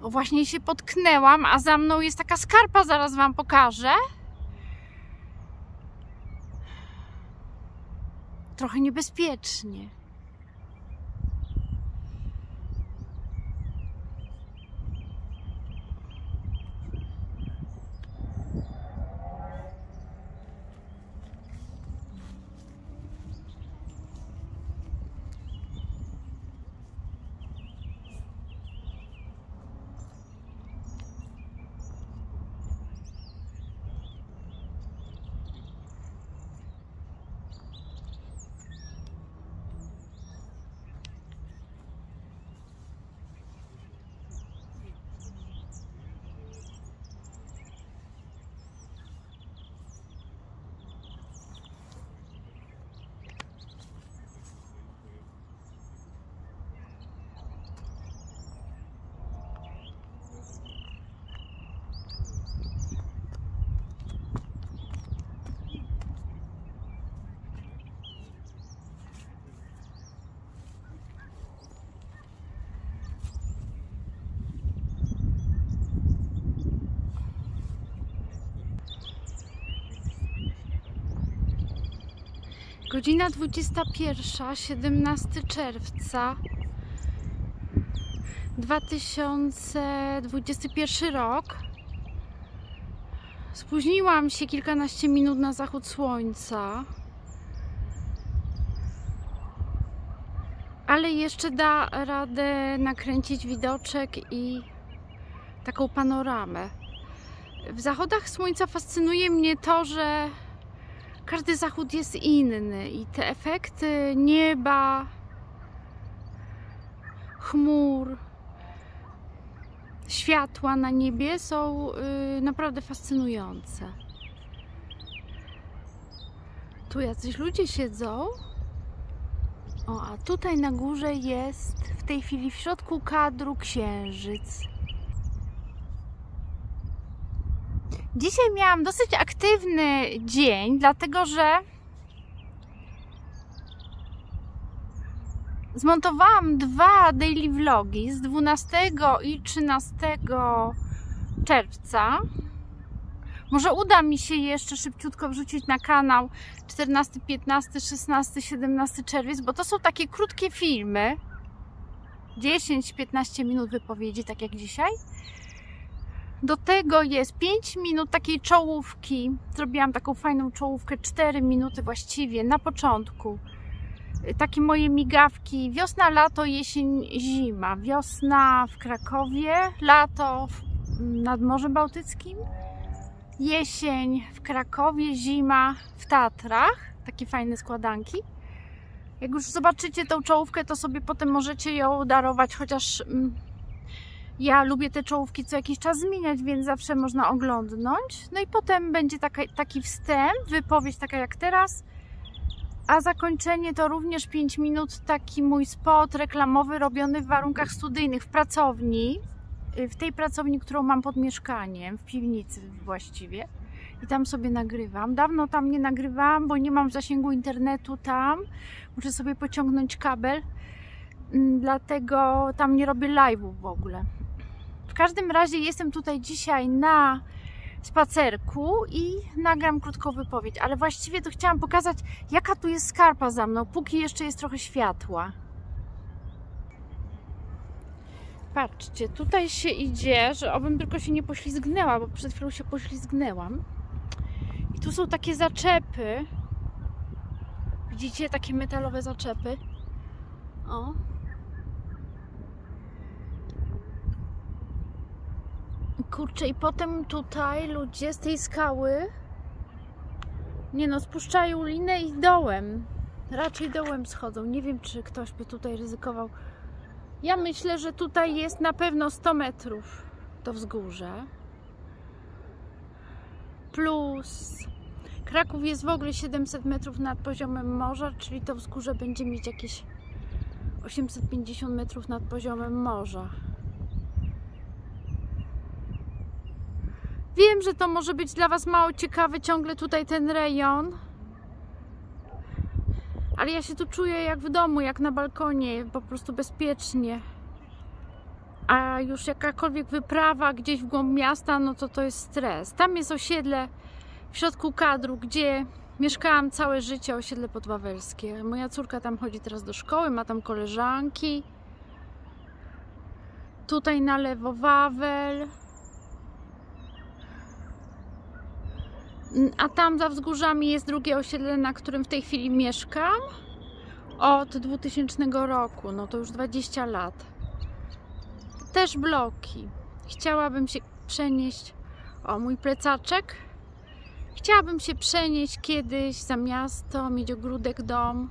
bo właśnie się potknęłam, a za mną jest taka skarpa, zaraz wam pokażę. Trochę niebezpiecznie. Godzina 21, 17 czerwca 2021 rok. Spóźniłam się kilkanaście minut na zachód słońca, ale jeszcze da radę nakręcić widoczek i taką panoramę. W zachodach słońca fascynuje mnie to, że każdy zachód jest inny i te efekty nieba, chmur, światła na niebie są naprawdę fascynujące. Tu jacyś ludzie siedzą. O, a tutaj na górze jest w tej chwili w środku kadru księżyc. Dzisiaj miałam dosyć aktywny dzień, dlatego że zmontowałam 2 daily vlogi z 12 i 13 czerwca. Może uda mi się jeszcze szybciutko wrzucić na kanał 14, 15, 16, 17 czerwiec, bo to są takie krótkie filmy, 10-15 minut wypowiedzi, tak jak dzisiaj. Do tego jest 5 minut takiej czołówki. Zrobiłam taką fajną czołówkę, 4 minuty właściwie na początku. Takie moje migawki: wiosna, lato, jesień, zima. Wiosna w Krakowie, lato nad Morzem Bałtyckim, jesień w Krakowie, zima w Tatrach. Takie fajne składanki. Jak już zobaczycie tą czołówkę, to sobie potem możecie ją darować, chociaż ja lubię te czołówki co jakiś czas zmieniać, więc zawsze można oglądnąć. No i potem będzie taki wstęp, wypowiedź taka jak teraz, a zakończenie to również 5 minut, taki mój spot reklamowy robiony w warunkach studyjnych, w pracowni, w tej pracowni, którą mam pod mieszkaniem, w piwnicy właściwie. I tam sobie nagrywam. Dawno tam nie nagrywałam, bo nie mam zasięgu internetu tam. Muszę sobie pociągnąć kabel, dlatego tam nie robię live'ów w ogóle. W każdym razie jestem tutaj dzisiaj na spacerku i nagram krótką wypowiedź, ale właściwie to chciałam pokazać, jaka tu jest skarpa za mną, póki jeszcze jest trochę światła. Patrzcie, tutaj się idzie, że obym tylko się nie poślizgnęła, bo przed chwilą się poślizgnęłam. I tu są takie zaczepy. Widzicie? Takie metalowe zaczepy. O. Kurczę, i potem tutaj ludzie z tej skały, nie no, spuszczają linę i dołem. Raczej dołem schodzą. Nie wiem, czy ktoś by tutaj ryzykował. Ja myślę, że tutaj jest na pewno 100 metrów to wzgórze. Plus Kraków jest w ogóle 700 metrów nad poziomem morza, czyli to wzgórze będzie mieć jakieś 850 metrów nad poziomem morza. Wiem, że to może być dla Was mało ciekawy ciągle tutaj ten rejon, ale ja się tu czuję jak w domu, jak na balkonie, po prostu bezpiecznie. a już jakakolwiek wyprawa gdzieś w głąb miasta, no to jest stres. Tam jest osiedle w środku kadru, gdzie mieszkałam całe życie, osiedle podwawelskie. Moja córka tam chodzi teraz do szkoły, ma tam koleżanki. Tutaj na lewo Wawel. A tam za wzgórzami jest drugie osiedle, na którym w tej chwili mieszkam od 2000 roku, no to już 20 lat. Też bloki. Chciałabym się przenieść, o mój plecaczek, chciałabym się przenieść kiedyś za miasto, mieć ogródek, dom.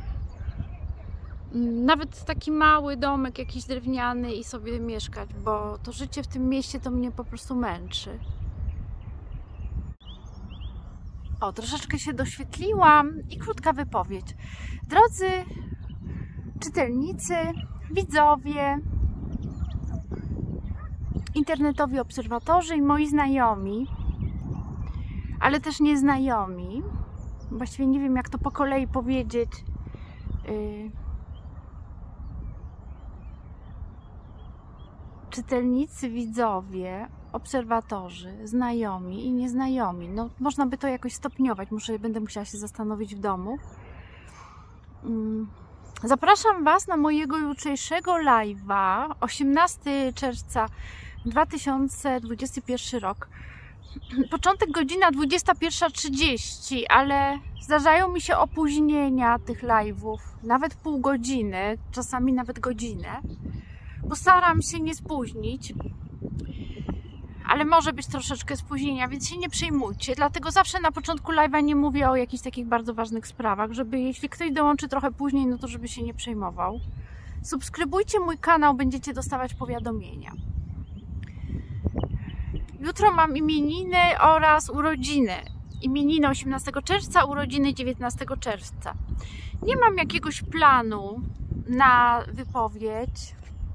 Nawet taki mały domek, jakiś drewniany i sobie mieszkać, bo to życie w tym mieście to mnie po prostu męczy. O, troszeczkę się doświetliłam i krótka wypowiedź. Drodzy czytelnicy, widzowie, internetowi obserwatorzy i moi znajomi, ale też nieznajomi, właściwie nie wiem jak to po kolei powiedzieć, czytelnicy, widzowie, obserwatorzy, znajomi i nieznajomi. No, można by to jakoś stopniować. Będę musiała się zastanowić w domu. Zapraszam Was na mojego jutrzejszego live'a 18 czerwca 2021 rok. Początek godzina 21:30, ale zdarzają mi się opóźnienia tych live'ów, nawet pół godziny, czasami nawet godzinę. Postaram się nie spóźnić, ale może być troszeczkę spóźnienia, więc się nie przejmujcie. Dlatego zawsze na początku live'a nie mówię o jakichś takich bardzo ważnych sprawach, żeby jeśli ktoś dołączy trochę później, no to żeby się nie przejmował. Subskrybujcie mój kanał, będziecie dostawać powiadomienia. Jutro mam imieniny oraz urodziny. Imieniny 18 czerwca, urodziny 19 czerwca. Nie mam jakiegoś planu na wypowiedź,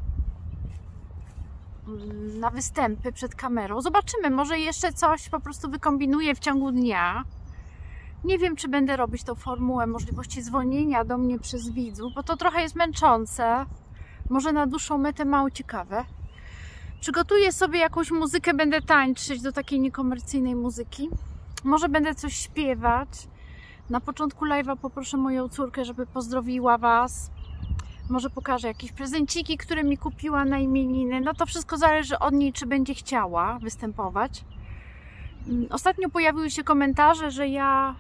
na występy przed kamerą. Zobaczymy, może jeszcze coś po prostu wykombinuję w ciągu dnia. Nie wiem, czy będę robić tą formułę możliwości dzwonienia do mnie przez widzów, bo to trochę jest męczące. Może na dłuższą metę mało ciekawe. Przygotuję sobie jakąś muzykę, będę tańczyć do takiej niekomercyjnej muzyki. Może będę coś śpiewać. Na początku live'a poproszę moją córkę, żeby pozdrowiła Was. Może pokażę jakieś prezenciki, które mi kupiła na imieniny. No to wszystko zależy od niej, czy będzie chciała występować. Ostatnio pojawiły się komentarze, że ja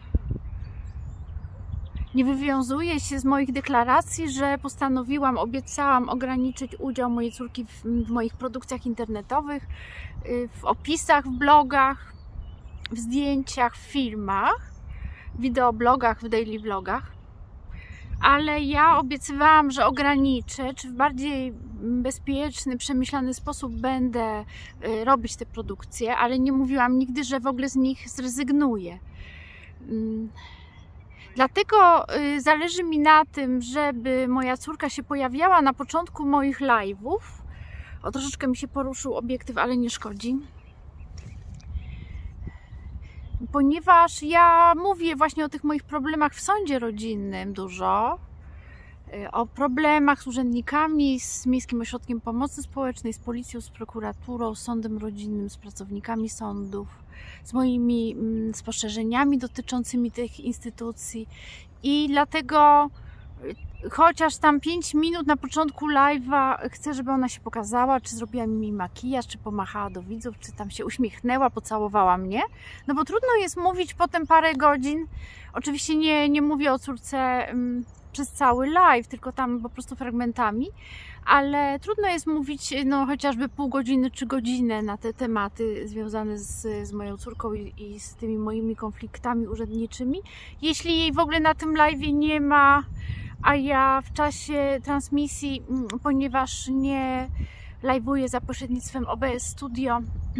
nie wywiązuję się z moich deklaracji, że postanowiłam, obiecałam ograniczyć udział mojej córki w moich produkcjach internetowych, w opisach, w blogach, w zdjęciach, w filmach, w wideoblogach, w daily vlogach. Ale ja obiecywałam, że ograniczę, czy w bardziej bezpieczny, przemyślany sposób będę robić te produkcje, ale nie mówiłam nigdy, że w ogóle z nich zrezygnuję. Dlatego zależy mi na tym, żeby moja córka się pojawiała na początku moich live'ów. O, troszeczkę mi się poruszył obiektyw, ale nie szkodzi. Ponieważ ja mówię właśnie o tych moich problemach w sądzie rodzinnym dużo, o problemach z urzędnikami, z Miejskim Ośrodkiem Pomocy Społecznej, z policją, z prokuraturą, z sądem rodzinnym, z pracownikami sądów, z moimi spostrzeżeniami dotyczącymi tych instytucji i dlatego chociaż tam 5 minut na początku live'a chcę, żeby ona się pokazała, czy zrobiła mi makijaż, czy pomachała do widzów, czy tam się uśmiechnęła, pocałowała mnie. No bo trudno jest mówić potem parę godzin. Oczywiście nie mówię o córce przez cały live, tylko tam po prostu fragmentami, ale trudno jest mówić no chociażby pół godziny czy godzinę na te tematy związane z moją córką i z tymi moimi konfliktami urzędniczymi, jeśli jej w ogóle na tym live'ie nie ma, a ja w czasie transmisji, ponieważ nie live'uję za pośrednictwem OBS Studio,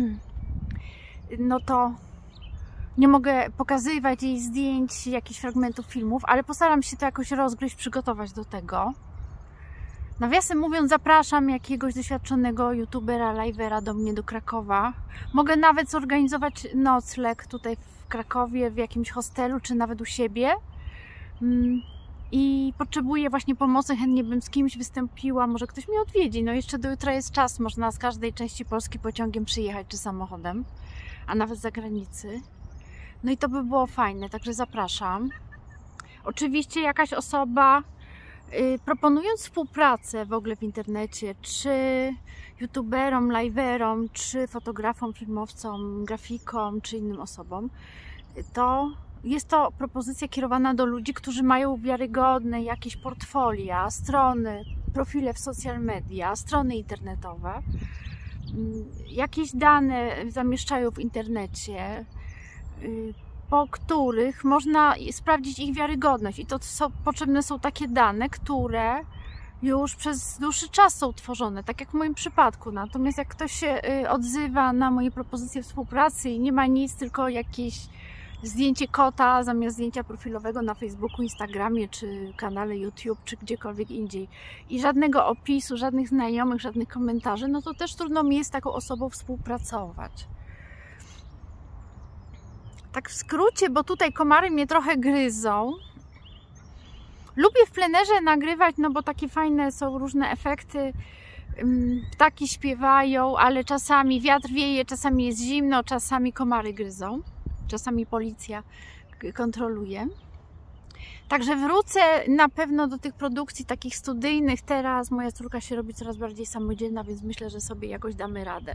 no to nie mogę pokazywać jej zdjęć, jakichś fragmentów filmów, ale postaram się to jakoś rozgryźć, przygotować do tego. Nawiasem mówiąc, zapraszam jakiegoś doświadczonego youtubera, live'era do mnie do Krakowa. Mogę nawet zorganizować nocleg tutaj w Krakowie, w jakimś hostelu, czy nawet u siebie. i potrzebuję właśnie pomocy, chętnie bym z kimś wystąpiła, może ktoś mnie odwiedzi. No jeszcze do jutra jest czas, można z każdej części Polski pociągiem przyjechać czy samochodem, a nawet z zagranicy. No i to by było fajne, także zapraszam. Oczywiście jakaś osoba, proponując współpracę w ogóle w internecie, czy youtuberom, liverom, czy fotografom, filmowcom, grafikom, czy innym osobom, to jest to propozycja kierowana do ludzi, którzy mają wiarygodne jakieś portfolia, strony, profile w social media, strony internetowe, jakieś dane zamieszczają w internecie, po których można sprawdzić ich wiarygodność. I to potrzebne są takie dane, które już przez dłuższy czas są tworzone, tak jak w moim przypadku. Natomiast jak ktoś się odzywa na moje propozycje współpracy i nie ma nic, tylko jakieś zdjęcie kota zamiast zdjęcia profilowego na Facebooku, Instagramie, czy kanale YouTube, czy gdziekolwiek indziej i żadnego opisu, żadnych znajomych, żadnych komentarzy, no to też trudno mi jest z taką osobą współpracować. Tak w skrócie, bo tutaj komary mnie trochę gryzą. Lubię w plenerze nagrywać, no bo takie fajne są różne efekty. Ptaki śpiewają, ale czasami wiatr wieje, czasami jest zimno, czasami komary gryzą. Czasami policja kontroluje. Także wrócę na pewno do tych produkcji takich studyjnych. Teraz moja córka się robi coraz bardziej samodzielna, więc myślę, że sobie jakoś damy radę.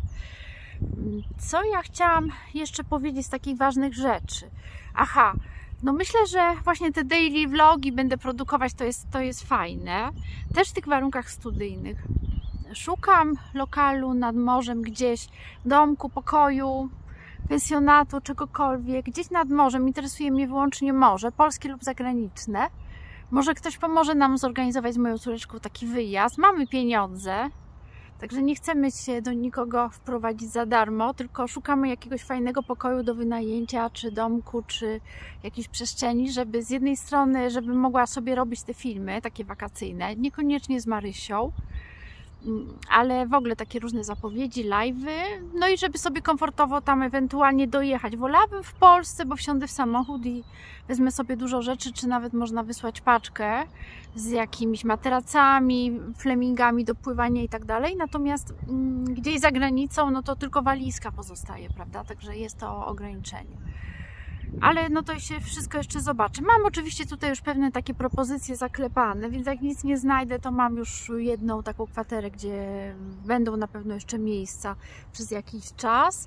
Co ja chciałam jeszcze powiedzieć z takich ważnych rzeczy? Aha, no myślę, że właśnie te daily vlogi będę produkować, to jest fajne. Też w tych warunkach studyjnych. Szukam lokalu nad morzem gdzieś, domku, pokoju, pensjonatu, czegokolwiek, gdzieś nad morzem. Interesuje mnie wyłącznie morze, polskie lub zagraniczne. Może ktoś pomoże nam zorganizować z moją córeczką taki wyjazd. Mamy pieniądze, także nie chcemy się do nikogo wprowadzić za darmo, tylko szukamy jakiegoś fajnego pokoju do wynajęcia, czy domku, czy jakiejś przestrzeni, żeby z jednej strony, żeby mogła sobie robić te filmy, takie wakacyjne, niekoniecznie z Marysią, ale w ogóle takie różne zapowiedzi, live'y, no i żeby sobie komfortowo tam ewentualnie dojechać. Wolałabym w Polsce, bo wsiądę w samochód i wezmę sobie dużo rzeczy, czy nawet można wysłać paczkę z jakimiś materacami, flemingami do pływania i tak dalej. Natomiast gdzieś za granicą, no to tylko walizka pozostaje, prawda? Także jest to ograniczenie. Ale no to się wszystko jeszcze zobaczy. Mam oczywiście tutaj już pewne takie propozycje zaklepane, więc jak nic nie znajdę, to mam już jedną taką kwaterę, gdzie będą na pewno jeszcze miejsca przez jakiś czas.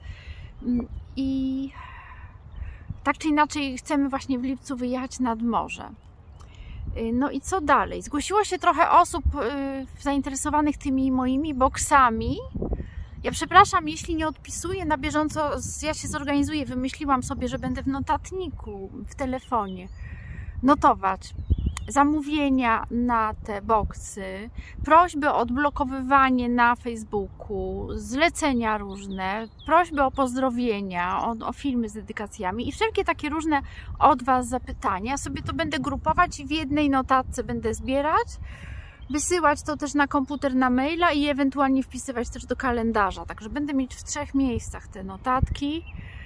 I tak czy inaczej chcemy właśnie w lipcu wyjechać nad morze. No i co dalej? Zgłosiło się trochę osób zainteresowanych tymi moimi boksami. Ja przepraszam, jeśli nie odpisuję na bieżąco, ja się zorganizuję, wymyśliłam sobie, że będę w notatniku, w telefonie notować zamówienia na te boksy, prośby o odblokowywanie na Facebooku, zlecenia różne, prośby o pozdrowienia, o filmy z dedykacjami i wszelkie takie różne od Was zapytania. Ja sobie to będę grupować i w jednej notatce będę zbierać, wysyłać to też na komputer, na maila i ewentualnie wpisywać też do kalendarza. Także będę mieć w 3 miejscach te notatki.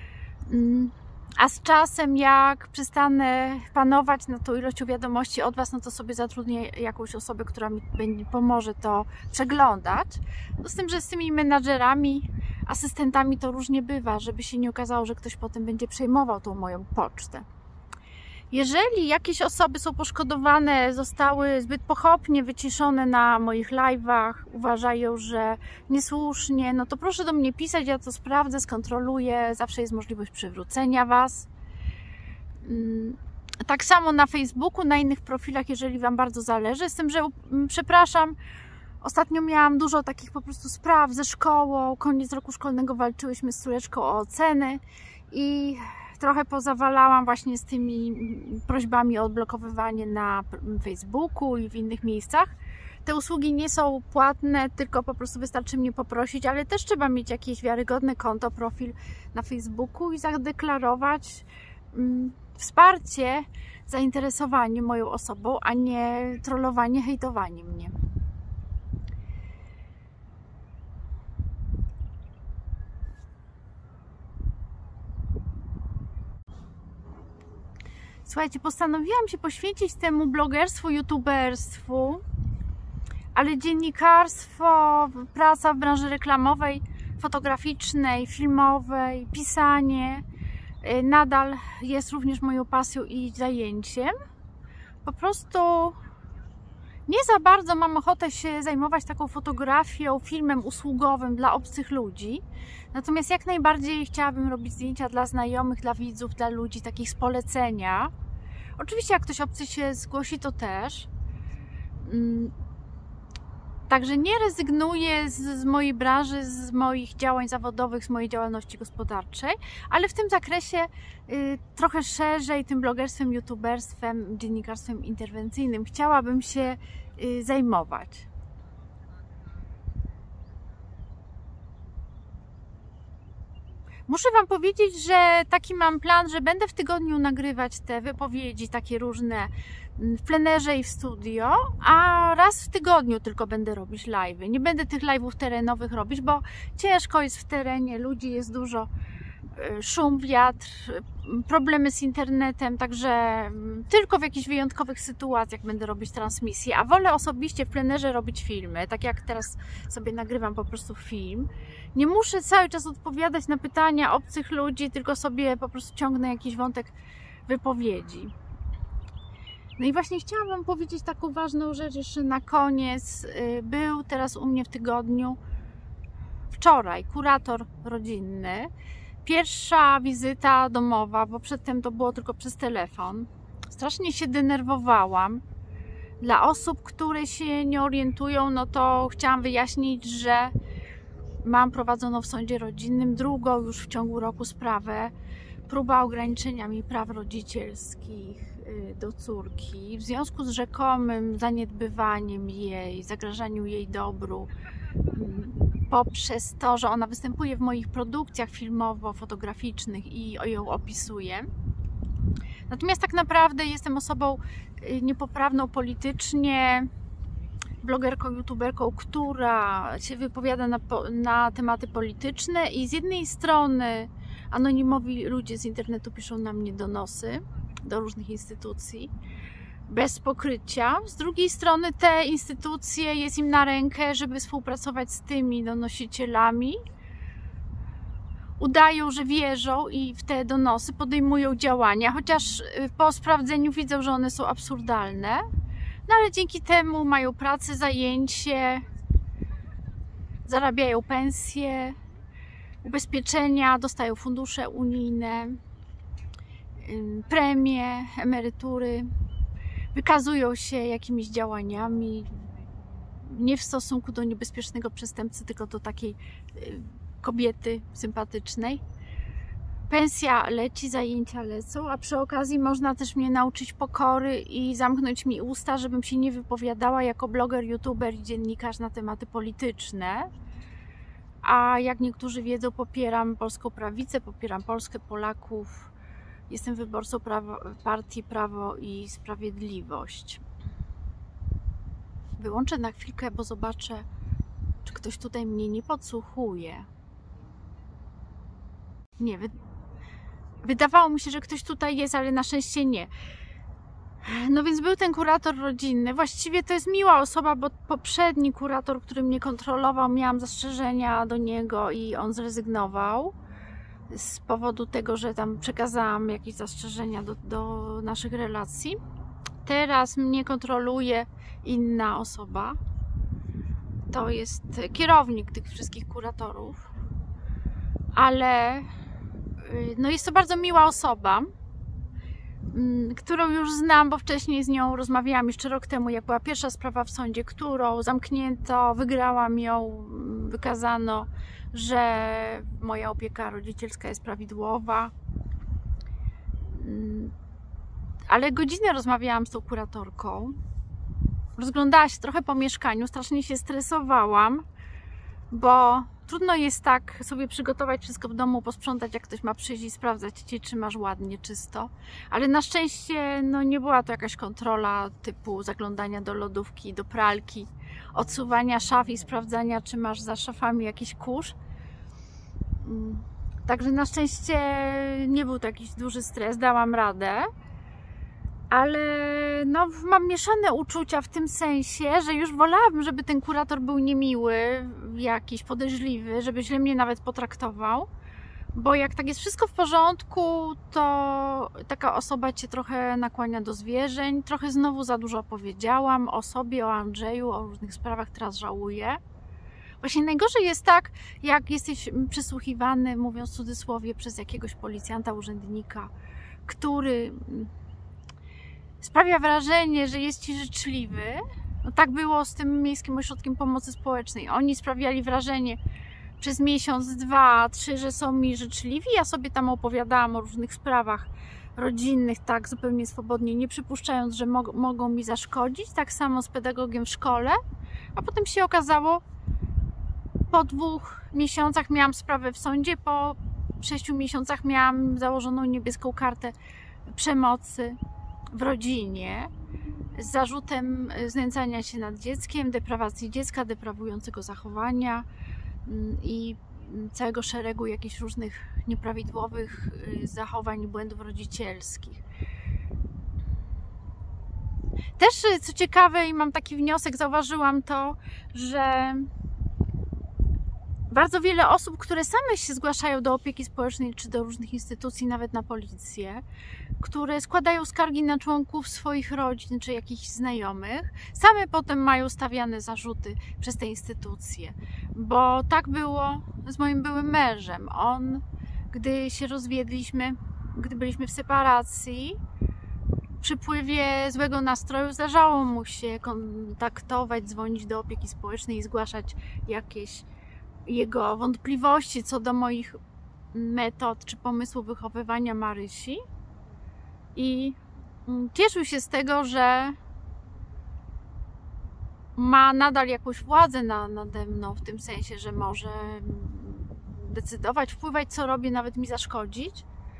A z czasem, jak przestanę panować nad tą ilością wiadomości od Was, no to sobie zatrudnię jakąś osobę, która mi pomoże to przeglądać. No z tym, że z tymi menadżerami, asystentami to różnie bywa, żeby się nie okazało, że ktoś potem będzie przejmował tą moją pocztę. Jeżeli jakieś osoby są poszkodowane, zostały zbyt pochopnie wyciszone na moich live'ach, uważają, że niesłusznie, no to proszę do mnie pisać, ja to sprawdzę, skontroluję, zawsze jest możliwość przywrócenia Was. Tak samo na Facebooku, na innych profilach, jeżeli Wam bardzo zależy, z tym, że przepraszam, ostatnio miałam dużo takich po prostu spraw ze szkołą, koniec roku szkolnego walczyłyśmy z córeczką o oceny i trochę pozawalałam właśnie z tymi prośbami o odblokowywanie na Facebooku i w innych miejscach. Te usługi nie są płatne, tylko po prostu wystarczy mnie poprosić, ale też trzeba mieć jakieś wiarygodne konto, profil na Facebooku i zadeklarować wsparcie, zainteresowanie moją osobą, a nie trollowanie, hejtowanie mnie. Słuchajcie, postanowiłam się poświęcić temu blogerstwu, youtuberstwu, ale dziennikarstwo, praca w branży reklamowej, fotograficznej, filmowej, pisanie nadal jest również moją pasją i zajęciem. Po prostu nie za bardzo mam ochotę się zajmować taką fotografią, filmem usługowym dla obcych ludzi. Natomiast jak najbardziej chciałabym robić zdjęcia dla znajomych, dla widzów, dla ludzi, takich z polecenia. Oczywiście jak ktoś obcy się zgłosi, to też. Także nie rezygnuję z mojej branży, z moich działań zawodowych, z mojej działalności gospodarczej, ale w tym zakresie trochę szerzej tym blogerstwem, youtuberstwem, dziennikarstwem interwencyjnym chciałabym się zajmować. Muszę Wam powiedzieć, że taki mam plan, że będę w tygodniu nagrywać te wypowiedzi takie różne w plenerze i w studio, a raz w tygodniu tylko będę robić live'y. Nie będę tych live'ów terenowych robić, bo ciężko jest w terenie, ludzi jest dużo, szum, wiatr, problemy z internetem, także tylko w jakichś wyjątkowych sytuacjach będę robić transmisję, a wolę osobiście w plenerze robić filmy, tak jak teraz sobie nagrywam po prostu film. Nie muszę cały czas odpowiadać na pytania obcych ludzi, tylko sobie po prostu ciągnę jakiś wątek wypowiedzi. No i właśnie chciałam Wam powiedzieć taką ważną rzecz jeszcze na koniec. Był teraz u mnie w tygodniu, wczoraj, kurator rodzinny. Pierwsza wizyta domowa, bo przedtem to było tylko przez telefon. Strasznie się denerwowałam. Dla osób, które się nie orientują, no to chciałam wyjaśnić, że mam prowadzoną w sądzie rodzinnym drugą już w ciągu roku sprawę. Próba ograniczenia mi praw rodzicielskich do córki w związku z rzekomym zaniedbywaniem jej, zagrażaniu jej dobru poprzez to, że ona występuje w moich produkcjach filmowo-fotograficznych i ją opisuję. Natomiast tak naprawdę jestem osobą niepoprawną politycznie, blogerką, youtuberką, która się wypowiada na tematy polityczne i z jednej strony anonimowi ludzie z internetu piszą na mnie donosy do różnych instytucji bez pokrycia. Z drugiej strony te instytucje jest im na rękę, żeby współpracować z tymi donosicielami. Udają, że wierzą i w te donosy podejmują działania, chociaż po sprawdzeniu widzą, że one są absurdalne. No ale dzięki temu mają pracę, zajęcie, zarabiają pensje, ubezpieczenia, dostają fundusze unijne, premie, emerytury, wykazują się jakimiś działaniami nie w stosunku do niebezpiecznego przestępcy, tylko do takiej kobiety sympatycznej. Pensja leci, zajęcia lecą, a przy okazji można też mnie nauczyć pokory i zamknąć mi usta, żebym się nie wypowiadała jako bloger, youtuber i dziennikarz na tematy polityczne. A jak niektórzy wiedzą, popieram polską prawicę, popieram Polskę, Polaków. Jestem wyborcą partii Prawo i Sprawiedliwość. Wyłączę na chwilkę, bo zobaczę, czy ktoś tutaj mnie nie podsłuchuje. Nie, wydawało mi się, że ktoś tutaj jest, ale na szczęście nie. No więc był ten kurator rodzinny. Właściwie to jest miła osoba, bo poprzedni kurator, który mnie kontrolował, miałam zastrzeżenia do niego i on zrezygnował z powodu tego, że tam przekazałam jakieś zastrzeżenia do naszych relacji. Teraz mnie kontroluje inna osoba. To jest kierownik tych wszystkich kuratorów. Ale no jest to bardzo miła osoba, którą już znam, bo wcześniej z nią rozmawiałam jeszcze rok temu, jak była pierwsza sprawa w sądzie, którą zamknięto, wygrałam ją, wykazano, że moja opieka rodzicielska jest prawidłowa. Ale godzinę rozmawiałam z tą kuratorką. Rozglądała się trochę po mieszkaniu, strasznie się stresowałam, bo trudno jest tak sobie przygotować wszystko w domu, posprzątać, jak ktoś ma przyjść i sprawdzać Cię, czy masz ładnie, czysto. Ale na szczęście no, nie była to jakaś kontrola typu zaglądania do lodówki, do pralki, odsuwania szaf i sprawdzania, czy masz za szafami jakiś kurz. Także na szczęście nie był to jakiś duży stres, dałam radę. Ale no, mam mieszane uczucia w tym sensie, że już wolałabym, żeby ten kurator był niemiły, jakiś podejrzliwy, żeby źle mnie nawet potraktował. Bo jak tak jest wszystko w porządku, to taka osoba cię trochę nakłania do zwierzeń. Trochę znowu za dużo opowiedziałam o sobie, o Andrzeju, o różnych sprawach, teraz żałuję. Właśnie najgorzej jest tak, jak jesteś przesłuchiwany, mówiąc w cudzysłowie, przez jakiegoś policjanta, urzędnika, który sprawia wrażenie, że jest ci życzliwy. No tak było z tym Miejskim Ośrodkiem Pomocy Społecznej. Oni sprawiali wrażenie przez miesiąc, 2, 3, że są mi życzliwi. Ja sobie tam opowiadałam o różnych sprawach rodzinnych, tak zupełnie swobodnie, nie przypuszczając, że mogą mi zaszkodzić. Tak samo z pedagogiem w szkole. A potem się okazało, po 2 miesiącach miałam sprawę w sądzie, po 6 miesiącach miałam założoną niebieską kartę przemocy w rodzinie z zarzutem znęcania się nad dzieckiem, deprawacji dziecka, deprawującego zachowania i całego szeregu jakichś różnych nieprawidłowych zachowań i błędów rodzicielskich. Też co ciekawe, i mam taki wniosek, zauważyłam to, że bardzo wiele osób, które same się zgłaszają do opieki społecznej czy do różnych instytucji, nawet na policję, które składają skargi na członków swoich rodzin czy jakichś znajomych, same potem mają stawiane zarzuty przez te instytucje. Bo tak było z moim byłym mężem. On, gdy się rozwiedliśmy, gdy byliśmy w separacji, w przypływie złego nastroju zdarzało mu się kontaktować, dzwonić do opieki społecznej i zgłaszać jakieś jego wątpliwości co do moich metod czy pomysłu wychowywania Marysi i cieszył się z tego, że ma nadal jakąś władzę nade mną, w tym sensie, że może decydować, wpływać co robię, nawet mi zaszkodzić.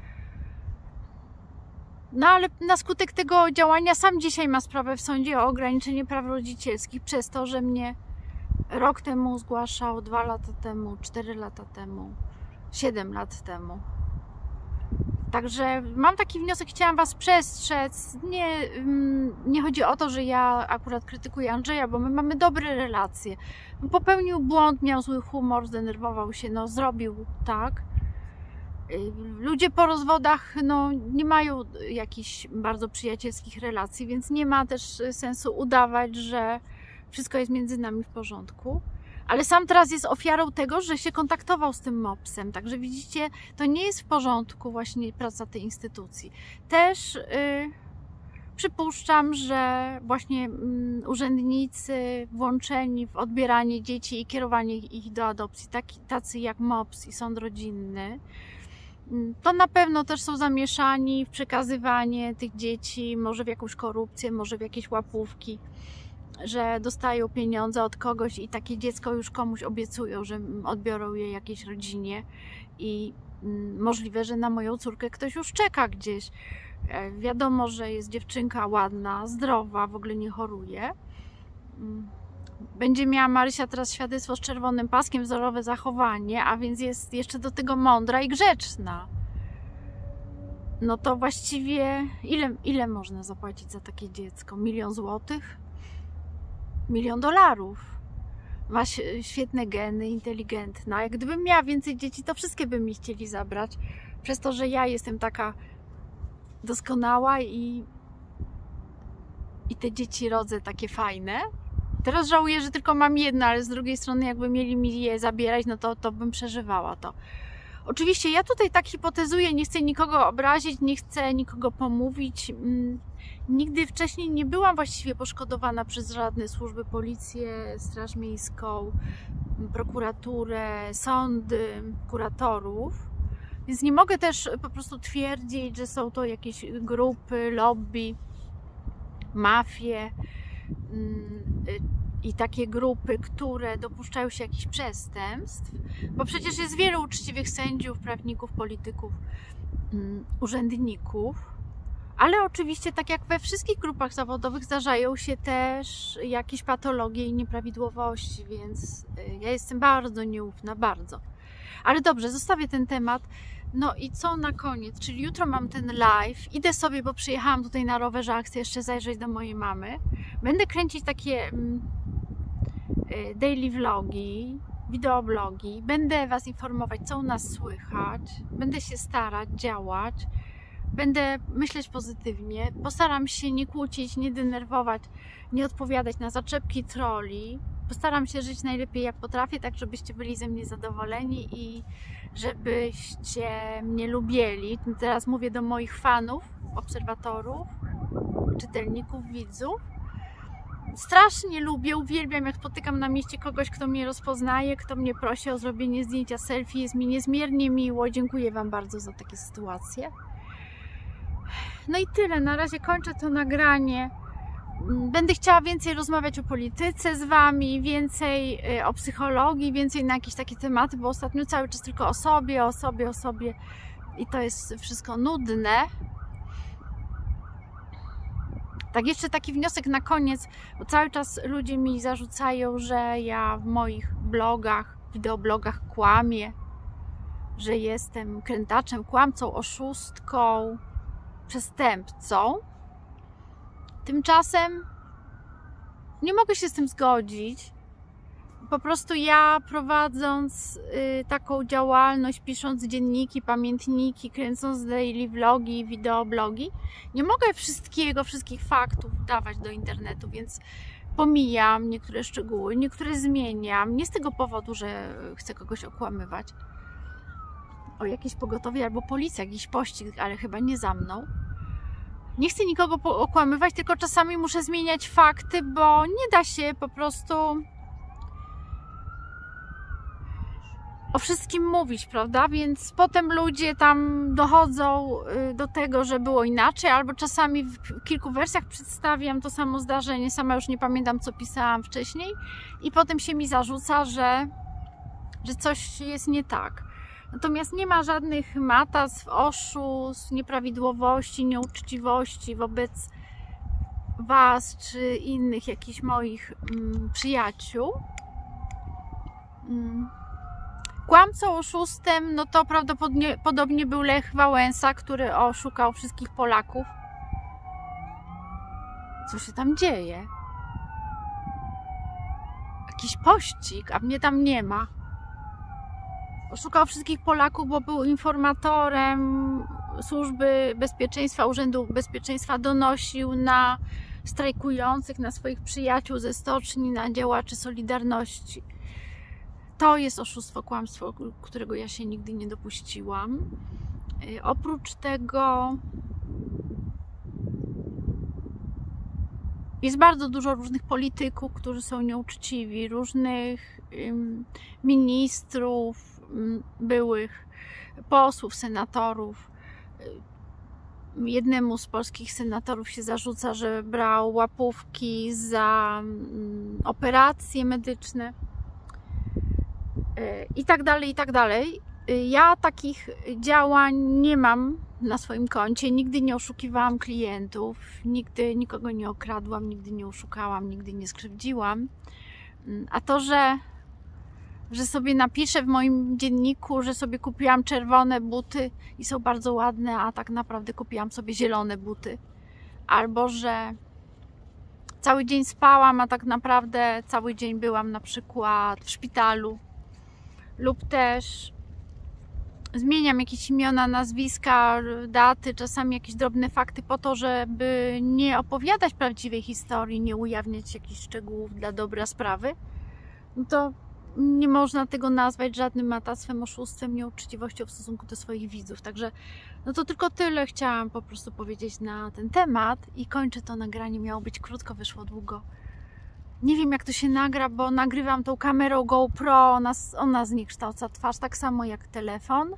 No ale na skutek tego działania sam dzisiaj ma sprawę w sądzie o ograniczenie praw rodzicielskich przez to, że mnie rok temu zgłaszał, 2 lata temu, 4 lata temu, 7 lat temu. Także mam taki wniosek, chciałam Was przestrzec. Nie chodzi o to, że ja akurat krytykuję Andrzeja, bo my mamy dobre relacje. Popełnił błąd, miał zły humor, zdenerwował się, no zrobił tak. Ludzie po rozwodach no, nie mają jakichś bardzo przyjacielskich relacji, więc nie ma też sensu udawać, że wszystko jest między nami w porządku. Ale sam teraz jest ofiarą tego, że się kontaktował z tym mopsem. Także widzicie, to nie jest w porządku właśnie praca tej instytucji. Też przypuszczam, że właśnie urzędnicy włączeni w odbieranie dzieci i kierowanie ich do adopcji, tacy jak MOPS i sąd rodzinny, to na pewno też są zamieszani w przekazywanie tych dzieci, może w jakąś korupcję, może w jakieś łapówki, że dostają pieniądze od kogoś i takie dziecko już komuś obiecują, że odbiorą je jakiejś rodzinie i możliwe, że na moją córkę ktoś już czeka gdzieś. Wiadomo, że jest dziewczynka ładna, zdrowa, w ogóle nie choruje. Będzie miała Marysia teraz świadectwo z czerwonym paskiem, wzorowe zachowanie, a więc jest jeszcze do tego mądra i grzeczna. No to właściwie ile można zapłacić za takie dziecko? 1 000 000 złotych? $1 000 000. Ma świetne geny, inteligentna. Jak gdybym miała więcej dzieci, to wszystkie by mi chcieli zabrać. Przez to, że ja jestem taka doskonała i te dzieci rodzę takie fajne. Teraz żałuję, że tylko mam jedno, ale z drugiej strony jakby mieli mi je zabierać, no to bym przeżywała to. Oczywiście ja tutaj tak hipotezuję, nie chcę nikogo obrazić, nie chcę nikogo pomówić. Nigdy wcześniej nie byłam właściwie poszkodowana przez żadne służby, policję, straż miejską, prokuraturę, sądy, kuratorów. Więc nie mogę też po prostu twierdzić, że są to jakieś grupy, lobby, mafie i takie grupy, które dopuszczają się jakichś przestępstw, bo przecież jest wielu uczciwych sędziów, prawników, polityków, urzędników, Ale oczywiście, tak jak we wszystkich grupach zawodowych, zdarzają się też jakieś patologie i nieprawidłowości, więc ja jestem bardzo nieufna, bardzo. Ale dobrze, zostawię ten temat. No i co na koniec? Czyli jutro mam ten live. Idę sobie, bo przyjechałam tutaj na rowerze, a chcę jeszcze zajrzeć do mojej mamy. Będę kręcić takie daily vlogi, wideoblogi. Będę Was informować, co u nas słychać. Będę się starać, działać. Będę myśleć pozytywnie. Postaram się nie kłócić, nie denerwować, nie odpowiadać na zaczepki trolli. Postaram się żyć najlepiej jak potrafię, tak żebyście byli ze mnie zadowoleni i żebyście mnie lubili. Teraz mówię do moich fanów, obserwatorów, czytelników, widzów. Strasznie lubię, uwielbiam, jak spotykam na mieście kogoś, kto mnie rozpoznaje, kto mnie prosi o zrobienie zdjęcia selfie. Jest mi niezmiernie miło. Dziękuję Wam bardzo za takie sytuacje. No i tyle. Na razie kończę to nagranie. Będę chciała więcej rozmawiać o polityce z Wami, więcej o psychologii, więcej na jakieś takie tematy, bo ostatnio cały czas tylko o sobie i to jest wszystko nudne. Tak, jeszcze taki wniosek na koniec, bo cały czas ludzie mi zarzucają, że ja w moich blogach, wideoblogach kłamię, że jestem krętaczem, kłamcą, oszustką, przestępcą. Tymczasem nie mogę się z tym zgodzić. Po prostu ja, prowadząc taką działalność, pisząc dzienniki, pamiętniki, kręcąc daily vlogi, wideoblogi, nie mogę wszystkich faktów dawać do internetu, więc pomijam niektóre szczegóły, niektóre zmieniam. Nie z tego powodu, że chcę kogoś okłamywać. O jakieś pogotowie albo policja, jakiś pościg, ale chyba nie za mną. Nie chcę nikogo okłamywać, tylko czasami muszę zmieniać fakty, bo nie da się po prostu o wszystkim mówić, prawda? Więc potem ludzie tam dochodzą do tego, że było inaczej, albo czasami w kilku wersjach przedstawiam to samo zdarzenie, sama już nie pamiętam, co pisałam wcześniej i potem się mi zarzuca, że coś jest nie tak. Natomiast nie ma żadnych matactw, oszustw, nieprawidłowości, nieuczciwości wobec Was czy innych jakichś moich przyjaciół. Kłamcą, oszustem, no to prawdopodobnie był Lech Wałęsa, który oszukał wszystkich Polaków. Co się tam dzieje? Jakiś pościg, a mnie tam nie ma. Oszukał wszystkich Polaków, bo był informatorem Służby Bezpieczeństwa, Urzędu Bezpieczeństwa, donosił na strajkujących, na swoich przyjaciół ze stoczni, na działaczy Solidarności. To jest oszustwo, kłamstwo, którego ja się nigdy nie dopuściłam. Oprócz tego jest bardzo dużo różnych polityków, którzy są nieuczciwi, różnych ministrów, byłych posłów, senatorów. Jednemu z polskich senatorów się zarzuca, że brał łapówki za operacje medyczne i tak dalej, i tak dalej. Ja takich działań nie mam na swoim koncie, nigdy nie oszukiwałam klientów, nigdy nikogo nie okradłam, nigdy nie oszukałam, nigdy nie skrzywdziłam. A to, że sobie napiszę w moim dzienniku, że sobie kupiłam czerwone buty i są bardzo ładne, a tak naprawdę kupiłam sobie zielone buty. Albo, że cały dzień spałam, a tak naprawdę cały dzień byłam na przykład w szpitalu. Lub też zmieniam jakieś imiona, nazwiska, daty, czasami jakieś drobne fakty po to, żeby nie opowiadać prawdziwej historii, nie ujawniać jakichś szczegółów dla dobra sprawy. No to nie można tego nazwać żadnym matactwem, oszustwem, nieuczciwością w stosunku do swoich widzów. Także no to tylko tyle chciałam po prostu powiedzieć na ten temat i kończę to nagranie. Miało być krótko, wyszło długo. Nie wiem, jak to się nagra, bo nagrywam tą kamerą GoPro, ona zniekształca twarz, tak samo jak telefon,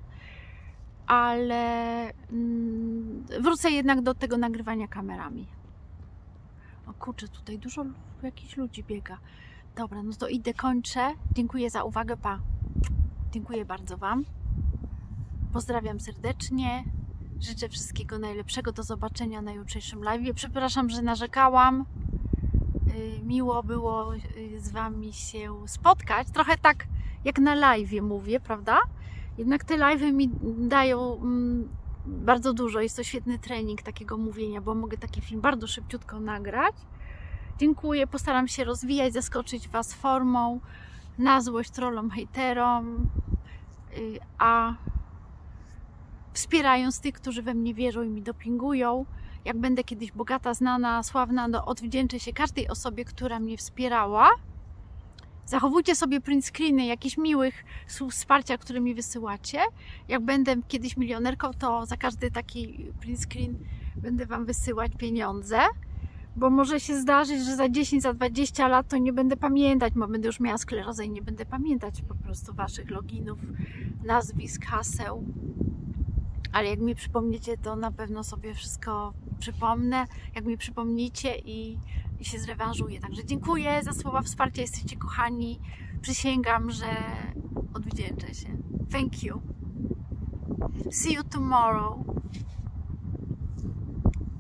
ale wrócę jednak do tego nagrywania kamerami. O kurczę, tutaj dużo jakichś ludzi biega. Dobra, no to idę, kończę. Dziękuję za uwagę, pa. Dziękuję bardzo Wam. Pozdrawiam serdecznie. Życzę wszystkiego najlepszego. Do zobaczenia na jutrzejszym live. Przepraszam, że narzekałam. Miło było z Wami się spotkać. Trochę tak jak na live mówię, prawda? Jednak te live'y mi dają bardzo dużo. Jest to świetny trening takiego mówienia, bo mogę taki film bardzo szybciutko nagrać. Dziękuję. Postaram się rozwijać, zaskoczyć Was formą, na złość trollom, hejterom, a wspierając tych, którzy we mnie wierzą i mi dopingują. Jak będę kiedyś bogata, znana, sławna, odwdzięczę się każdej osobie, która mnie wspierała. Zachowujcie sobie print screeny jakichś miłych słów wsparcia, które mi wysyłacie. Jak będę kiedyś milionerką, to za każdy taki print screen będę Wam wysyłać pieniądze. Bo może się zdarzyć, że za 10, za 20 lat to nie będę pamiętać, bo będę już miała sklerozę i nie będę pamiętać po prostu Waszych loginów, nazwisk, haseł. Ale jak mi przypomniecie, to na pewno sobie wszystko przypomnę, jak mi przypomnicie i się zrewanżuję. Także dziękuję za słowa wsparcia, jesteście kochani. Przysięgam, że odwdzięczę się. Thank you. See you tomorrow.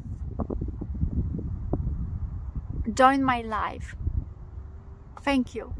Join my life. Thank you.